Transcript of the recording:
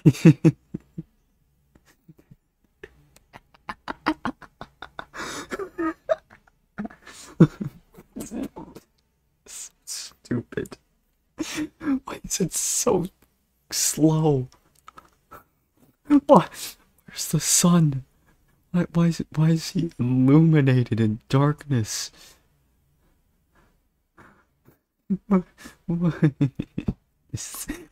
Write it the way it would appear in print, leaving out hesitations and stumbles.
Stupid. Why is it so slow? What? Where's the sun? Why is he illuminated in darkness? Why?